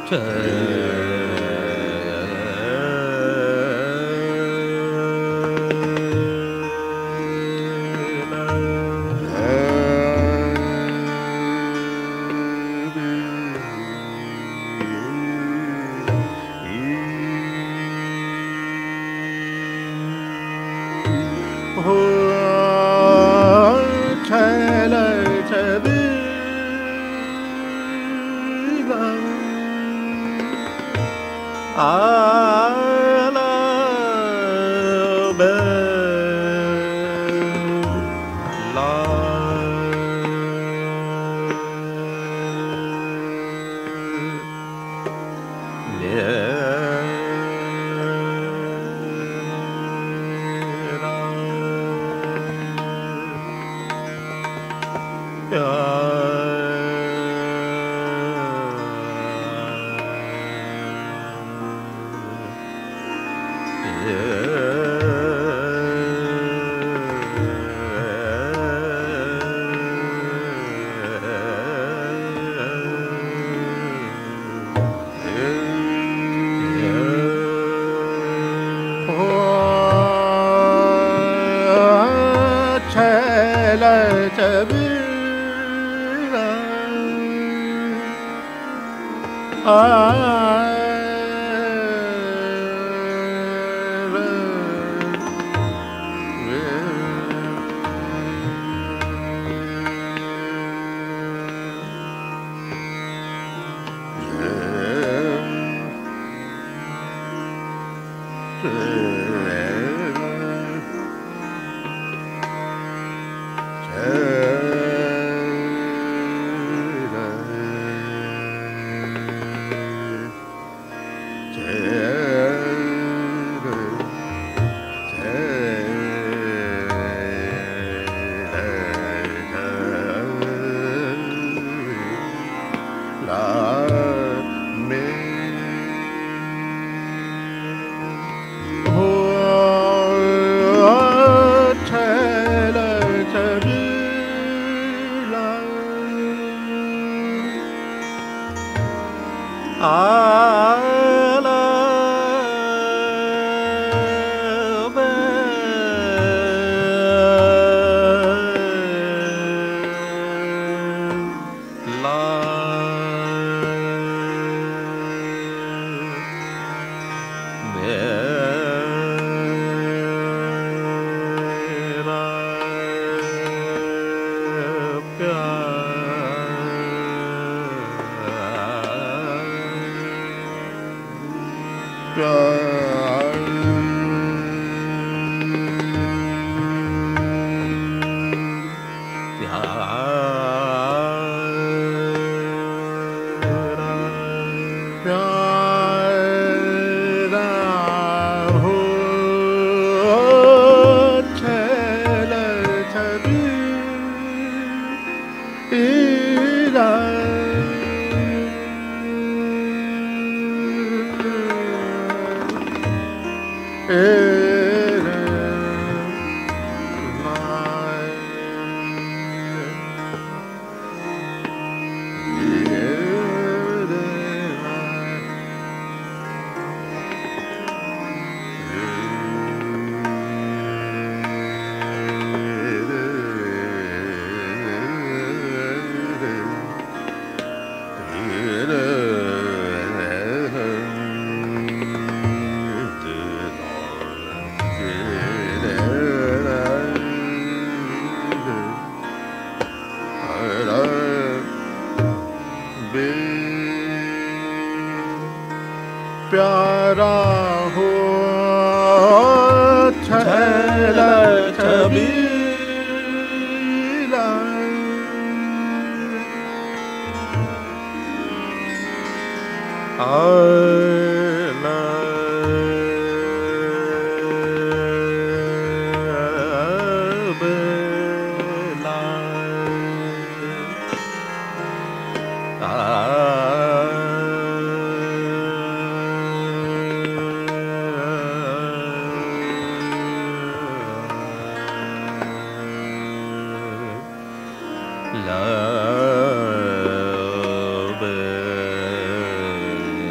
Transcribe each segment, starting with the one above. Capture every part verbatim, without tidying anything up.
प्यारा हो छैल छबीला आला बेला love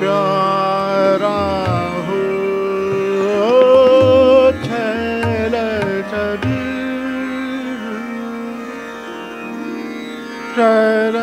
प्यारा हो छैल छबीर छैल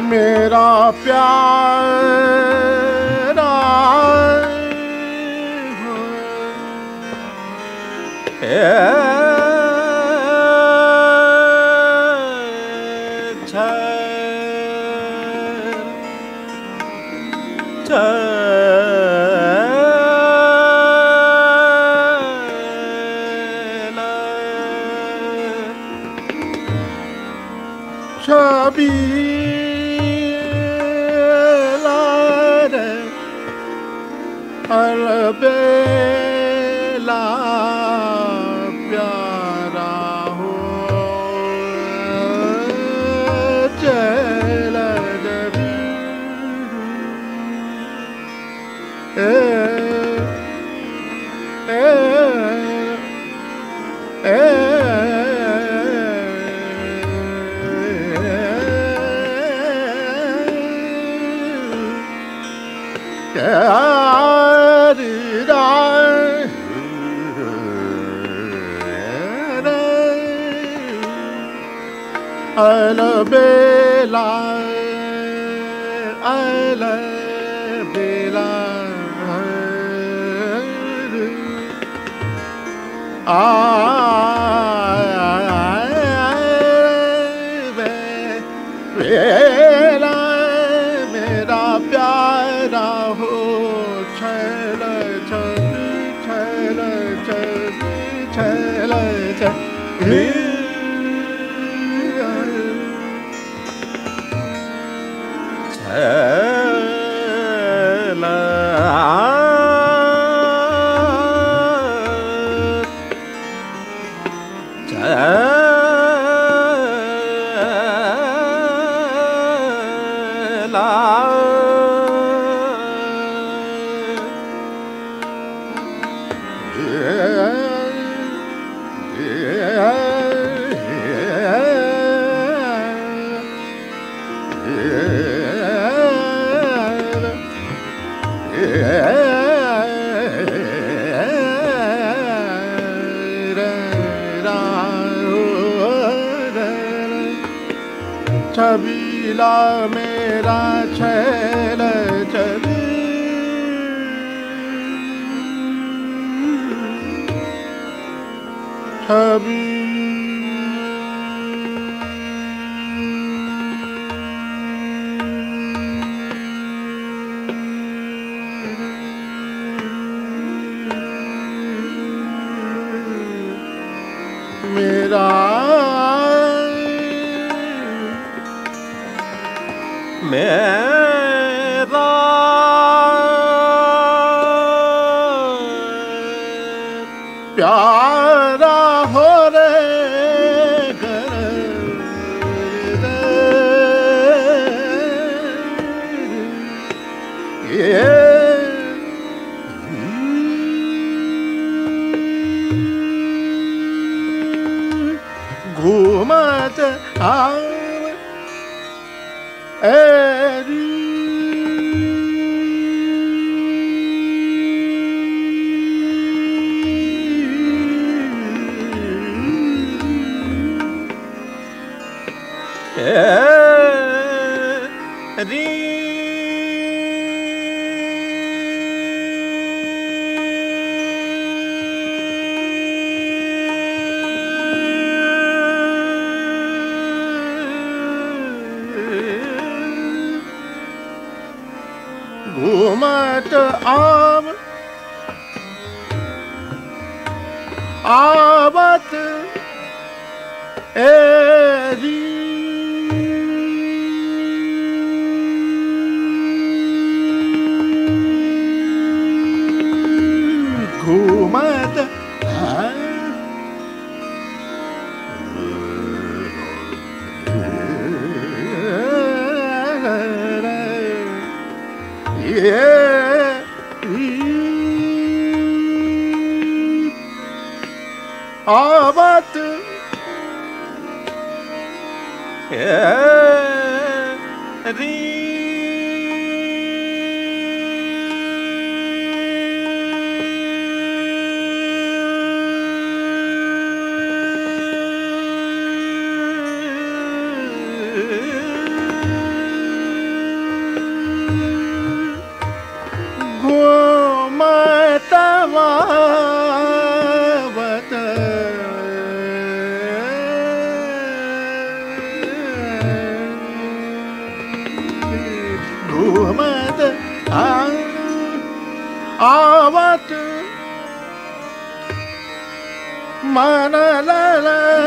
मेरा प्यारा हो छबीला रे अलबेला प्यारा हो चल जबी ए ए ए Alabella, Alabella, Alabella, मेरा प्यारा हो छल छल छल छल छल छल छबीला मेरा छैल छबी छबी मेरा मेरा प्यारा हो रे घर ये घूमत आव एरी एरी घूमत आव आवत एरी घूमत ये आवत एरी घूमत आवत मन लल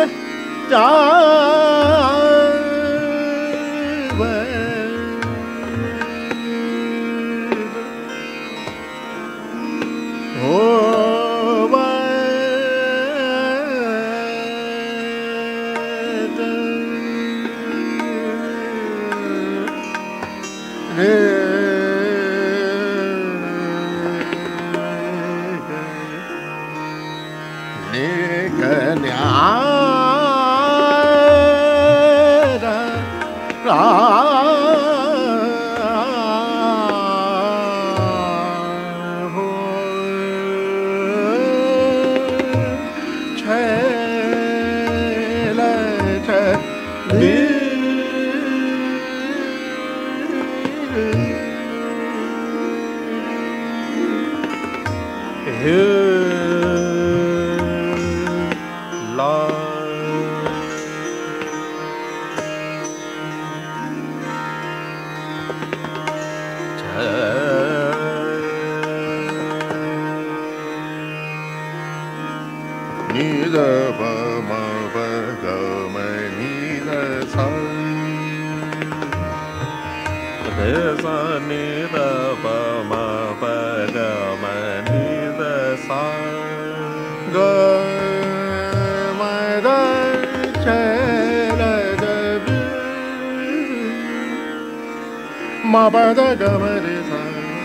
ma pa da ga ma re sa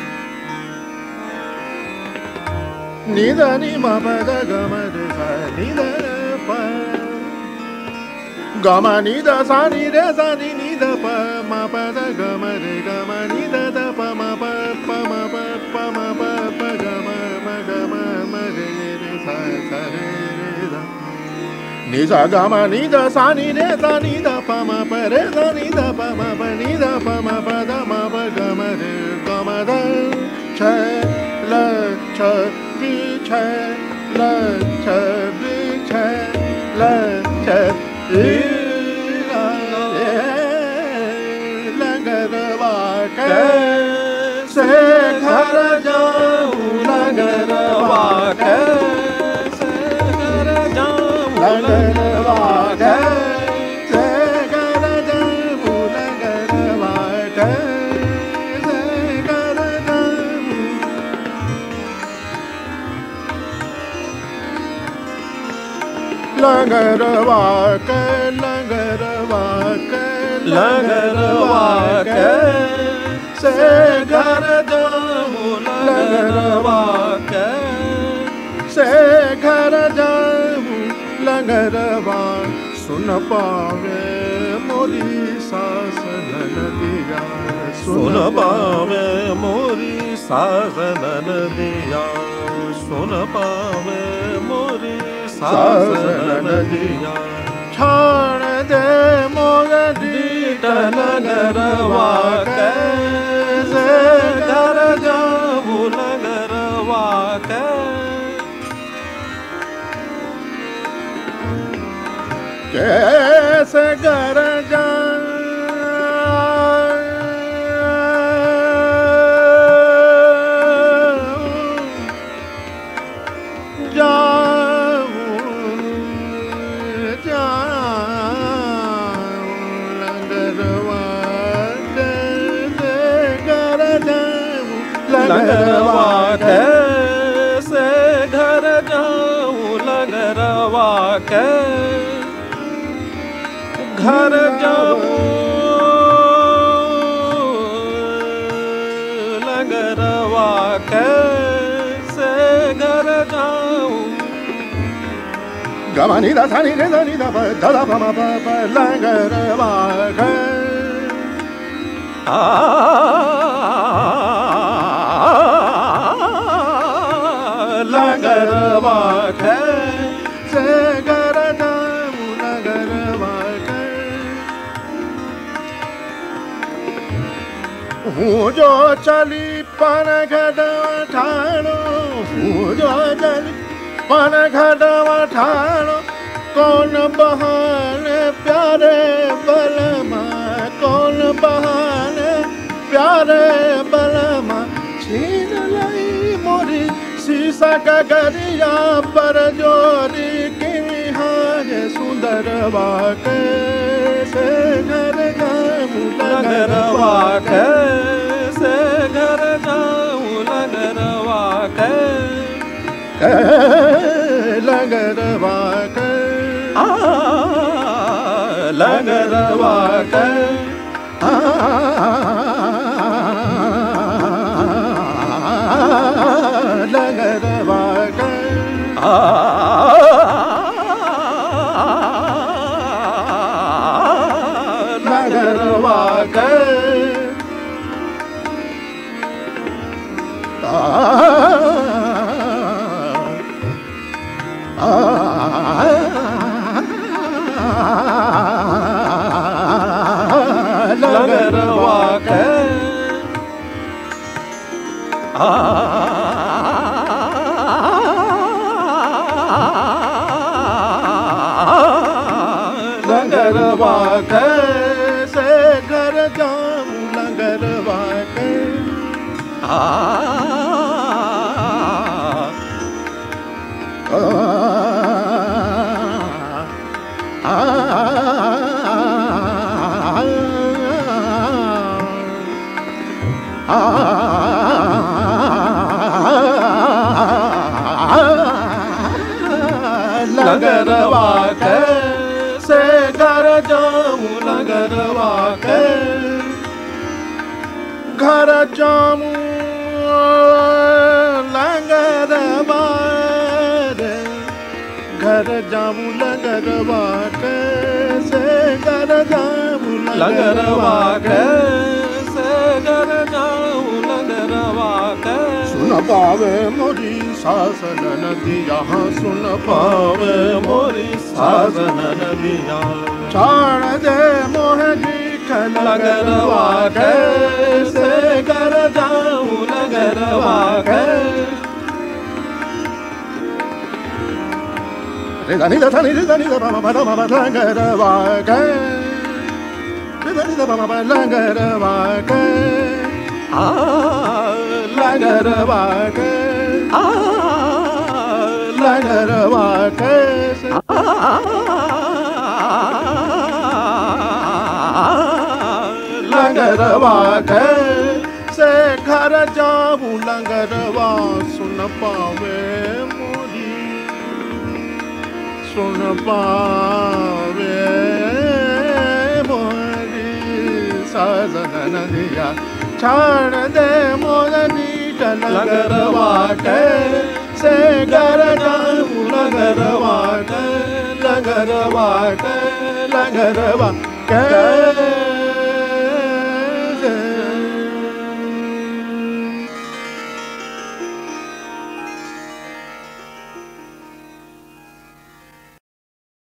ni da ni ma pa da ga ma re sa ni da pa ga ma ni da sa ni re sa ni ni da pa ma pa da ga ma re ga ma ni da da pa ma pa pa ma pa pa ma pa pa ga ma ma ga ma ma re re sa sa re re da ni sa ga ma ni da sa ni re sa ni da pa ma pa re sa ni da pa ma pa ni da pa ma pa da ma pa ga ma re ga ma da cha la cha bi cha la cha bi cha la cha li la la ga da va ka se ghar jaऊं la ga da va ka se ghar jaऊं la ga da va ka se ghar jaऊं la ga da va ka se ghar jaऊं la ga da va ka la ga da va ka la ga da va ka se ghar jaऊं la ga da va ka से घर जाऊं लंगर बार सुन पावे मोरी सास नदिया सुन पावे मोरी सास नदिया सुन पावे मोरी सास नदिया छाण दे मोर दीट नगरवा कैसे घर जाऊं नगरवा कै कैसे घर जाऊं जाऊं जाऊं लंगरवा कैसे घर जाऊं लंगरवा कैसे घर जाऊं लंगरवा कैसे घर जाऊं लंगरवा कैसे घर जाऊं गा मा नि दा सा नि रे दा नि दा पा दा दा पा मा पा पा लंगरवा कै आ लंगरवा कैसे घर जाऊं लंगरवा हूँ जो चली पन घटवा ठाणो हूँ जो चली पन घटवा ठाणो कौन बहाने प्यारे बलमा कौन बहाने प्यारे बलमा छीन लई मोरी शीशा का गरिया पर जोरी किमी हारे सुंदरवा कैसे घर जाऊं लगरवा कैसे घर जाऊं लगरवा कै लगरवा कै लगरवा कै लगरवा कै लगरवा कै लगरवा कै लगरवा कैसे घर जाऊं लगरवा कै लगरवा कैसे घर जाऊं लगरवा कै घर जाऊं लगरवा रे घर जाऊं लगरवा कैसे घर जाऊं लगरवा कैसे घर जाऊं लगरवा कै सुन पावे मोरी सासन नदिया सुन पावे मोरी सासन नदिया छाड़ दे मोह जी लगरवा कैसे कर जाऊं लगरवा कै रे दा नी दा नी दा नी दा पा मा दा मा लगरवा कै रे दा नी दा पा मा लगरवा कै लगरवा कै लगरवा कैसे लगरवा कैसे घर जाऊं लगरवा सुन पावे मोरी सुन पावे मोरी साजन नदिया छाड़ दे मोरनी लगरवा कैसे घर जाऊं लगरवा कै लगरवा कै लगरवा कै